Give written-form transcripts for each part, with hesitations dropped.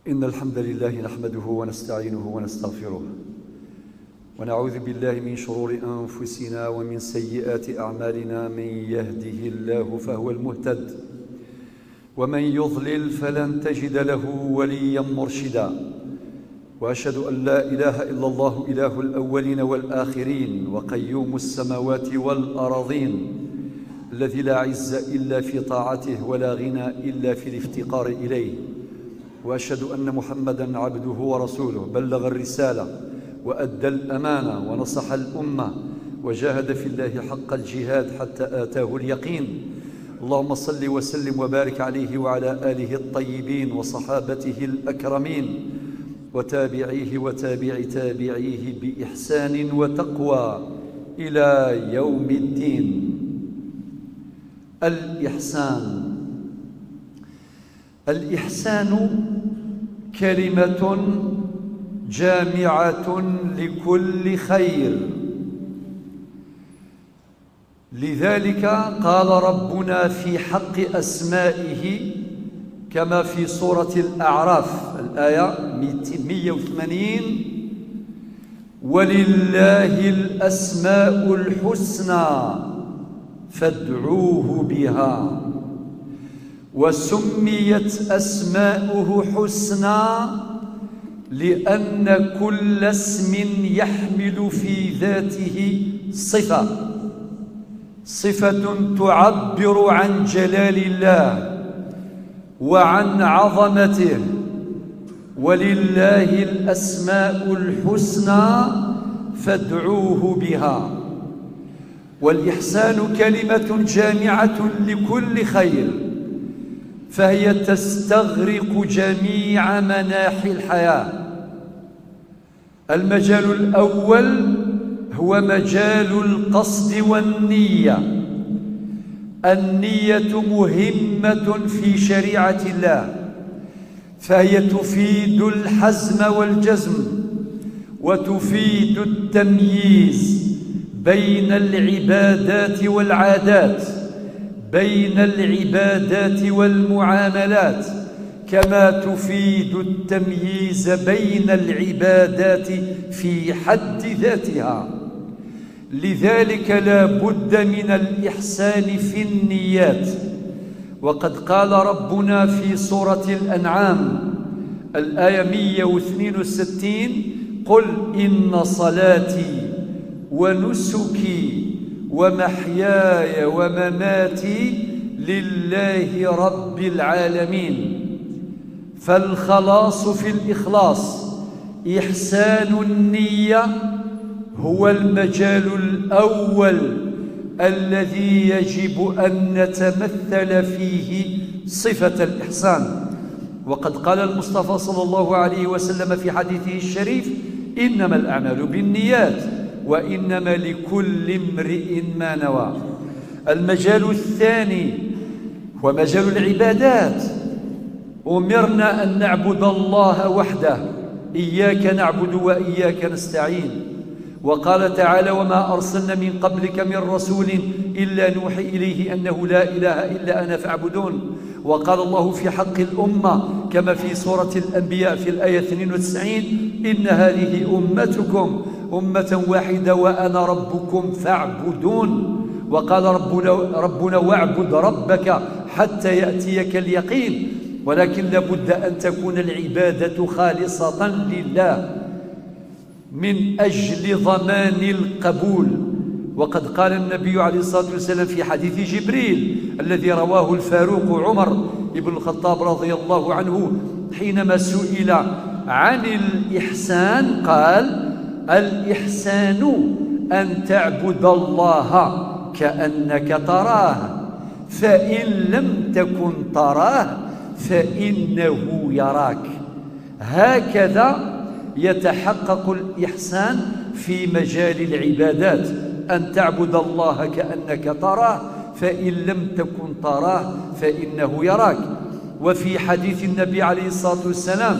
إن الحمد لله نحمده ونستعينه ونستغفره ونعوذ بالله من شرور أنفسنا ومن سيئات أعمالنا. من يهده الله فهو المهتد ومن يضلل فلن تجد له وليا مرشدا. وأشهد أن لا إله إلا الله إله الأولين والآخرين وقيوم السماوات والأراضين الذي لا عز إلا في طاعته ولا غنى إلا في الافتقار إليه. وأشهد أن محمدًا عبده ورسوله بلغ الرسالة وأدى الأمانة ونصح الأمة وجاهد في الله حق الجهاد حتى آتاه اليقين. اللهم صل وسلم وبارك عليه وعلى آله الطيبين وصحابته الأكرمين وتابعيه وتابع تابعيه بإحسان وتقوى إلى يوم الدين. الإحسان كلمة جامعة لكل خير، لذلك قال ربنا في حق أسمائه كما في سورة الأعراف الآية 180: ولله الأسماء الحسنى فادعوه بها. وسميت أسماؤه حسنى لأن كل اسم يحمل في ذاته صفة تعبر عن جلال الله وعن عظمته. ولله الأسماء الحسنى فادعوه بها. والإحسان كلمة جامعة لكل خير، فهي تستغرق جميع مناحي الحياة. المجال الأول هو مجال القصد والنية. النية مهمة في شريعة الله، فهي تفيد الحزم والجزم وتفيد التمييز بين العبادات والعادات، بين العبادات والمعاملات، كما تفيد التمييز بين العبادات في حد ذاتها. لذلك لا بد من الإحسان في النيات. وقد قال ربنا في سورة الأنعام الآية 162: قل إن صلاتي ونسكي ومحياي ومماتي لله رب العالمين. فالخلاص في الإخلاص. إحسان النية هو المجال الأول الذي يجب أن نتمثل فيه صفة الإحسان. وقد قال المصطفى صلى الله عليه وسلم في حديثه الشريف: إنما الأعمال بالنيات وإنما لكل امرئ ما نوى. المجال الثاني هو مجال العبادات. أمرنا أن نعبد الله وحده، إياك نعبد وإياك نستعين. وقال تعالى: وما أرسلنا من قبلك من رسول إلا نوحي إليه أنه لا إله إلا أنا فاعبدون. وقال الله في حق الأمة كما في سورة الأنبياء في الآية 92: إن هذه أمتكم أمة واحدة وأنا ربكم فاعبدون. وقال ربنا: واعبد ربك حتى يأتيك اليقين. ولكن لابد أن تكون العبادة خالصة لله من أجل ضمان القبول. وقد قال النبي عليه الصلاة والسلام في حديث جبريل الذي رواه الفاروق عمر بن الخطاب رضي الله عنه حينما سئل عن الإحسان قال: الإحسان أن تعبد الله كأنك تراه، فإن لم تكن تراه فإنه يراك. هكذا يتحقق الإحسان في مجال العبادات، أن تعبد الله كأنك تراه، فإن لم تكن تراه فإنه يراك. وفي حديث النبي عليه الصلاة والسلام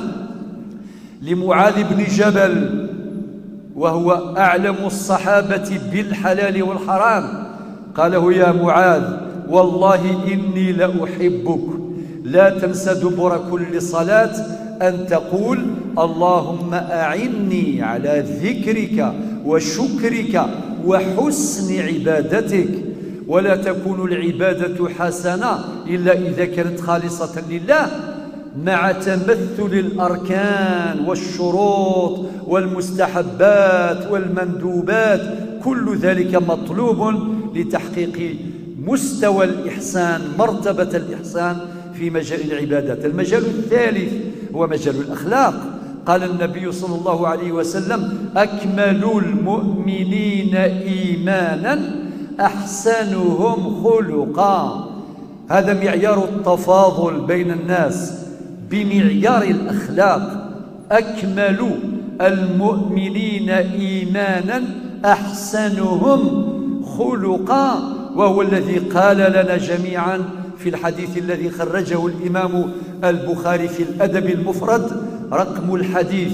لمعاذ بن جبل وهو أعلم الصحابة بالحلال والحرام قال له: يا معاذ والله إني لأحبك لا تنس دبر كل صلاة أن تقول اللهم أعني على ذكرك وشكرك وحسن عبادتك. ولا تكون العبادة حسنة إلا إذا كانت خالصة لله، مع تمثل الأركان والشروط والمستحبات والمندوبات، كل ذلك مطلوب لتحقيق مستوى الإحسان، مرتبة الإحسان في مجال العبادات. المجال الثالث هو مجال الأخلاق. قال النبي صلى الله عليه وسلم: أكمل المؤمنين إيمانا أحسنهم خلقا. هذا معيار التفاضل بين الناس بمعيار الأخلاق. أكمل المؤمنين إيمانا أحسنهم خلقا، وهو الذي قال لنا جميعا في الحديث الذي خرجه الإمام البخاري في الأدب المفرد، رقم الحديث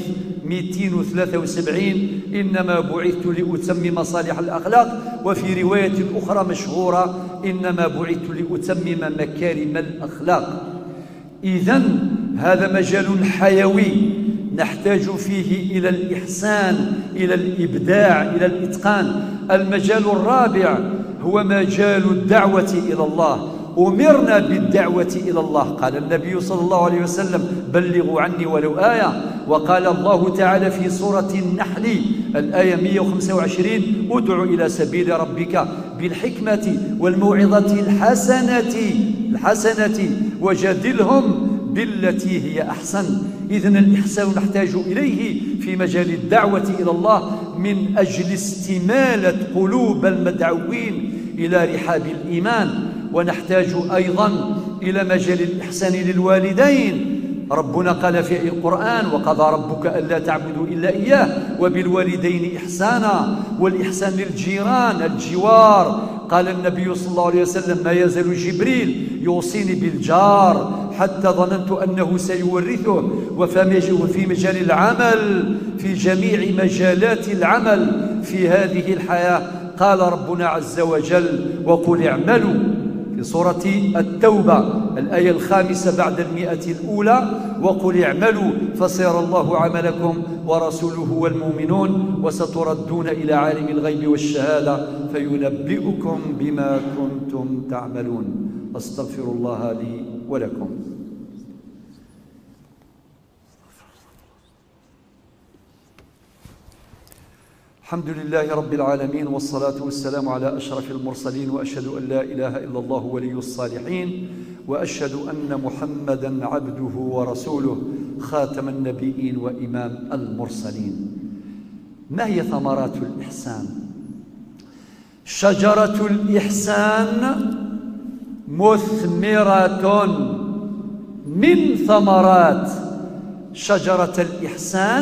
273: إنما بعثت لأتمم صالح الأخلاق. وفي رواية أخرى مشهورة: إنما بعثت لأتمم مكارم الأخلاق. إذن هذا مجال حيوي نحتاج فيه إلى الإحسان، إلى الإبداع، إلى الإتقان. المجال الرابع هو مجال الدعوة إلى الله. أمرنا بالدعوة إلى الله. قال النبي صلى الله عليه وسلم: بلغوا عني ولو آية. وقال الله تعالى في سورة النحل الآية 125: ادع إلى سبيل ربك بالحكمة والموعظة الحسنة وجادلهم بالتي هي أحسن. إذن الإحسان نحتاج إليه في مجال الدعوة إلى الله من أجل استمالة قلوب المدعوين إلى رحاب الإيمان. ونحتاج أيضا إلى مجال الإحسان للوالدين. ربنا قال في القرآن: وقضى ربك ألا تعبدوا إلا إياه وبالوالدين إحسانا. والإحسان للجيران، الجوار. قال النبي صلى الله عليه وسلم: ما يزال جبريل يوصيني بالجار حتى ظننت أنه سيورثه. وفي مجال العمل، في جميع مجالات العمل في هذه الحياة، قال ربنا عز وجل: وقل اعملوا، في سورة التوبة الآية 5 بعد 100 وقل اعملوا فسيرى الله عملكم ورسوله والمؤمنون وستردون إلى عالم الغيب والشهادة فينبئكم بما كنتم تعملون. أستغفر الله لي ولكم. الحمد لله رب العالمين، والصلاة والسلام على أشرف المرسلين، وأشهد أن لا إله إلا الله ولي الصالحين، وأشهد أن محمدا عبده ورسوله خاتم النبيين وإمام المرسلين. ما هي ثمرات الإحسان؟ شجرة الإحسان مثمرة. من ثمرات شجرة الإحسان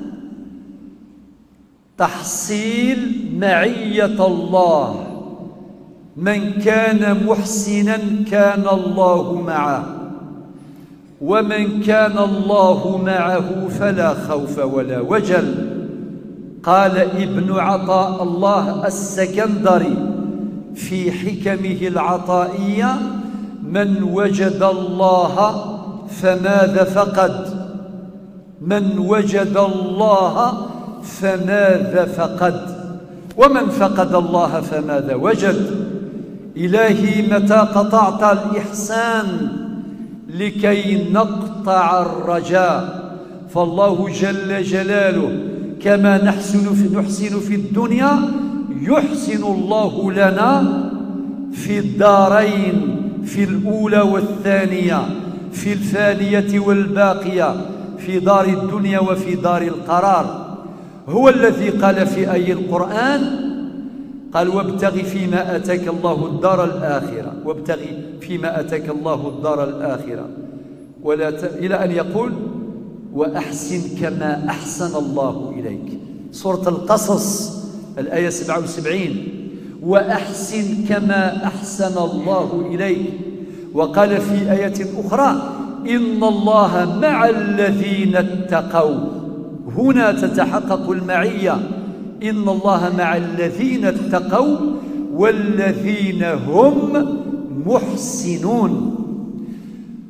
تحصيل معية الله. من كان محسنا كان الله معه، ومن كان الله معه فلا خوف ولا وجل. قال ابن عطاء الله السكندري في حكمه العطائية: من وجد الله فماذا فقد؟ من وجد الله فماذا فقد؟ ومن فقد الله فماذا وجد؟ إلهي متى قطعت الإحسان لكي نقطع الرجاء؟ فالله جل جلاله كما نحسن في الدنيا يحسن الله لنا في الدارين، في الأولى والثانية، في الفانية والباقية، في دار الدنيا وفي دار القرار. هو الذي قال في آية القرآن، قال: وابتغ فيما أتاك الله الدار الآخرة، وابتغ فيما أتاك الله الدار الآخرة، إلى أن يقول: وأحسن كما أحسن الله إليك. سورة القصص الآية 77: وأحسن كما أحسن الله إليك. وقال في آية أخرى: إن الله مع الذين اتقوا. هنا تتحقق المعية. إن الله مع الذين اتقوا والذين هم محسنون.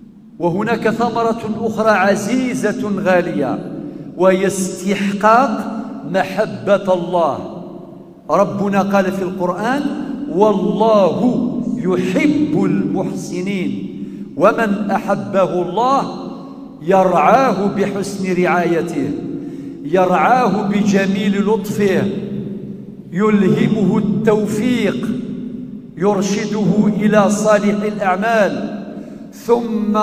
وهناك ثمرة أخرى عزيزة غالية، وهي استحقاق محبة الله. ربنا قال في القرآن: والله يحب المحسنين. ومن أحبه الله يرعاه بحسن رعايته، يرعاه بجميل لطفه، يلهمه التوفيق، يرشده إلى صالح الأعمال، ثم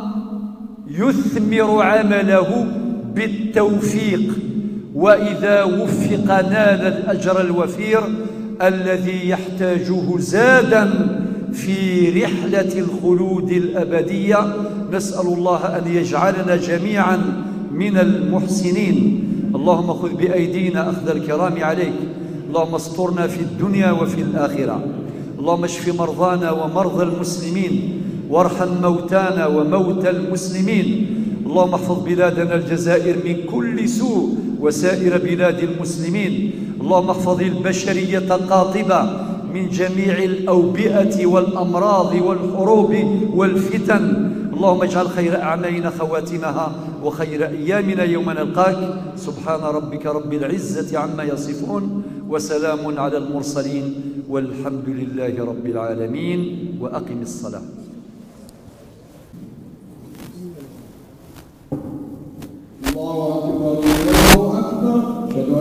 يثمر عمله بالتوفيق، وإذا وفق نال الأجر الوفير الذي يحتاجه زادا في رحلة الخلود الأبدية. نسأل الله أن يجعلنا جميعا من المحسنين. اللهم خذ بأيدينا أخذ الكرام عليك. اللهم استرنا في الدنيا وفي الآخرة. اللهم اشف مرضانا ومرضى المسلمين، وارحم موتانا وموتى المسلمين. اللهم احفظ بلادنا الجزائر من كل سوء وسائر بلاد المسلمين. اللهم احفظ البشرية قاطبة من جميع الأوبئة والأمراض والحروب والفتن. اللهم اجعل خير أعمالنا خواتمها وخير أيامنا يوم نلقاك. سبحان ربك رب العزة عما يصفون، وسلام على المرسلين، والحمد لله رب العالمين. وأقم الصلاة. الله أكبر الله أكبر.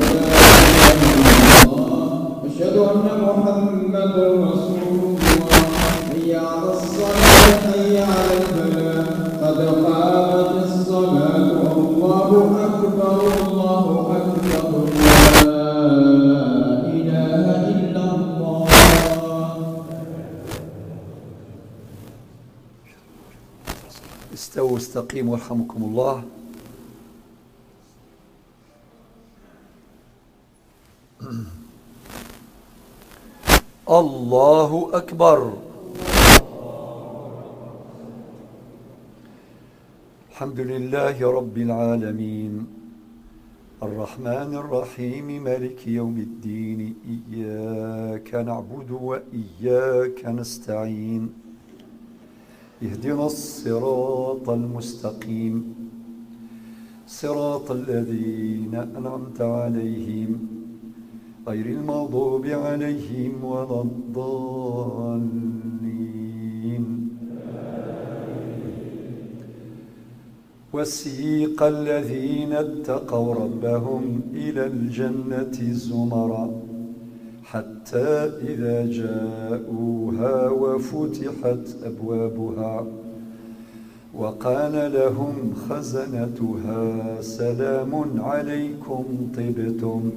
أشهد أن محمدا رسول الله. حي على الصلاة حي على الفلاح قد قامت الصلاة. الله أكبر الله أكبر. لا إله إلا الله. استووا استقيموا يرحمكم الله. الله أكبر. الحمد لله رب العالمين، الرحمن الرحيم، مالك يوم الدين. إياك نعبد وإياك نستعين. اهدنا الصراط المستقيم، صراط الذين أنعمت عليهم غير المغضوب عليهم ولا الضالين. وسيق الذين اتقوا ربهم إلى الجنة زمرا حتى إذا جاءوها وفتحت أبوابها وقال لهم خزنتها سلام عليكم طبتم،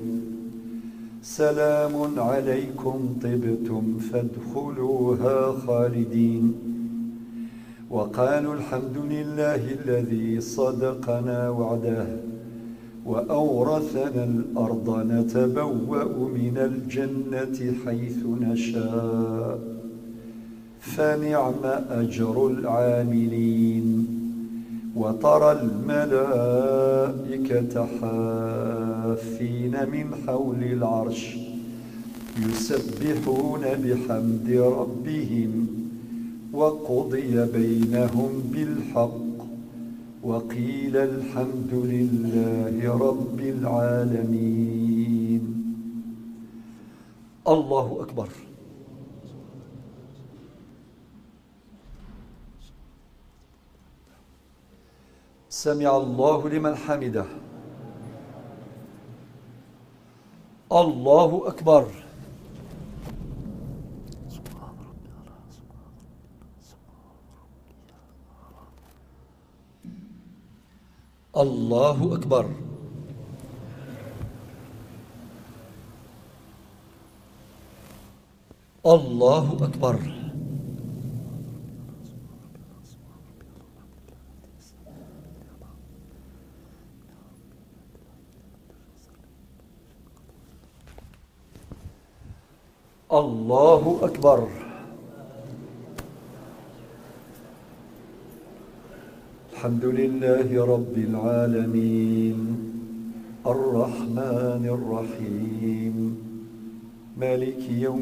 سلام عليكم طبتم فادخلوها خالدين. وقالوا الحمد لله الذي صدقنا وعده وأورثنا الأرض نتبوأ من الجنة حيث نشاء فنعم أجر العاملين. وترى الملائكة حافين من حول العرش يسبحون بحمد ربهم وقضي بينهم بالحق وقيل الحمد لله رب العالمين. الله أكبر. سمع الله لمن حمده. الله أكبر. الله أكبر. الله أكبر. الله أكبر. الحمد لله رب العالمين، الرحمن الرحيم، مالك يوم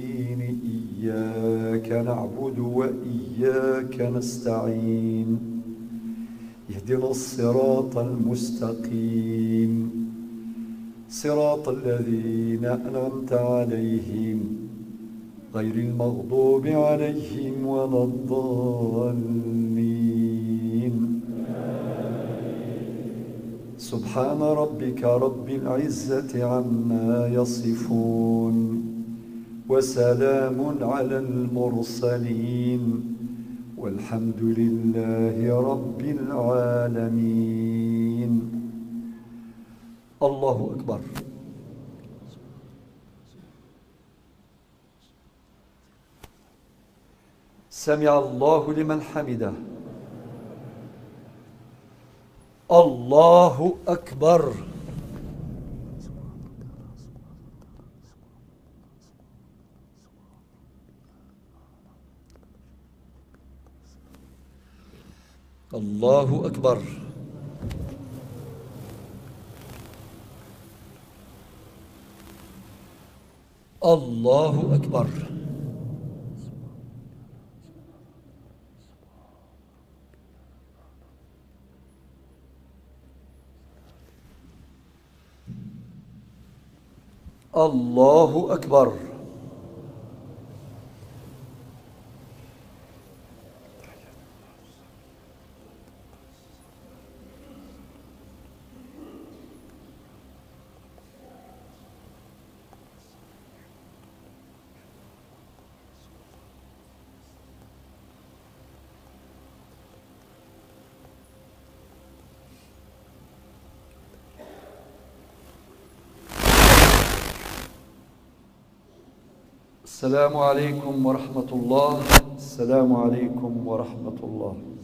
الدين. إياك نعبد وإياك نستعين. اهدنا الصراط المستقيم صراط الذين أنعمت عليهم غير المغضوب عليهم ولا الضالين. سبحان ربك رب العزة عما يصفون وسلام على المرسلين والحمد لله رب العالمين. الله أكبر. سمع الله لمن حمده. الله أكبر. الله أكبر. الله أكبر. الله أكبر. السلام عليكم ورحمة الله. السلام عليكم ورحمة الله.